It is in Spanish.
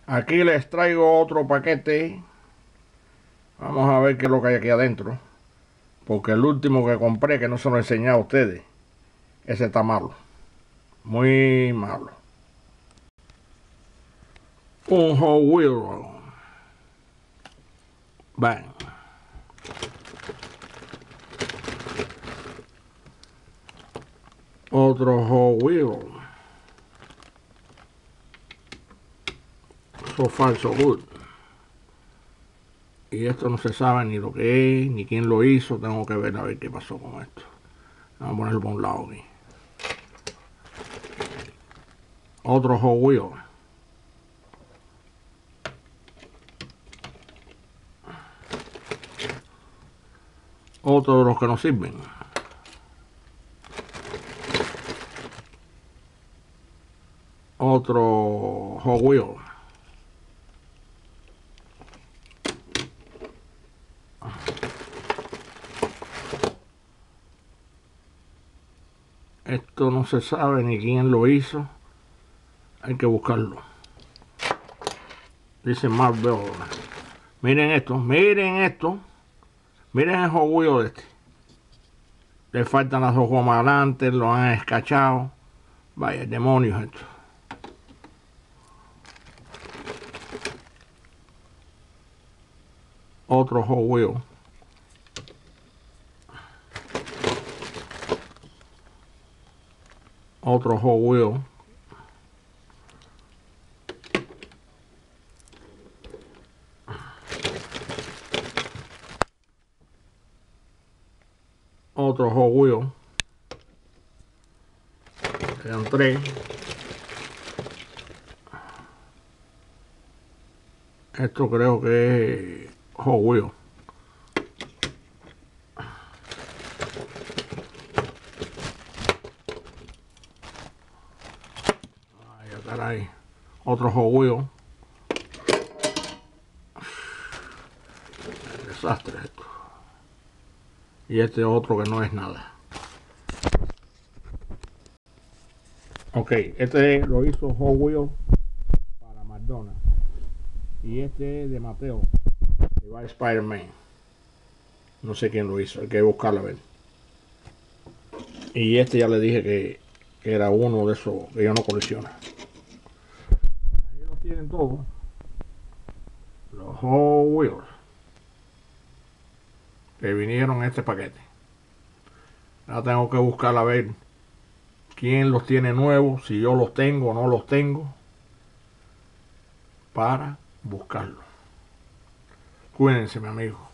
Aquí les traigo otro paquete. Vamos a ver qué es lo que hay aquí adentro. Porque el último que compré, que no se lo enseñé a ustedes, ese está malo. Muy malo. Un Hot Wheel. Bang. Otro Hot Wheel. So far so good. Y esto no se sabe ni lo que es, ni quién lo hizo. Tengo que ver a ver qué pasó con esto. Vamos a ponerlo por un lado aquí. Otro Hot Wheel. Otro de los que no sirven. Otro Hot Wheel. Esto no se sabe ni quién lo hizo. Hay que buscarlo. Dice Marvel. Miren esto, miren esto. Miren el Hot Wheel este. Le faltan las dos gomas adelante, lo han escachado. Vaya, demonios esto. Otro Hot Wheel. Otro Hot Wheel. Otro Hot Wheel. Quedan tres. Esto creo que es Hot Wheel. Ay, caray. Otro Hot Wheel. Desastre esto. Y este otro que no es nada. Ok, este lo hizo Hot Wheels para McDonald's. Y este es de Mateo, que va a Spider-Man. No sé quién lo hizo, hay que buscarlo a ver. Y este ya le dije que era uno de esos que yo no colecciono. Ahí los tienen todos. Los Hot Wheels que vinieron en este paquete. Ahora tengo que buscar a ver quién los tiene nuevos, si yo los tengo o no los tengo, para buscarlos. Cuídense, mi amigo.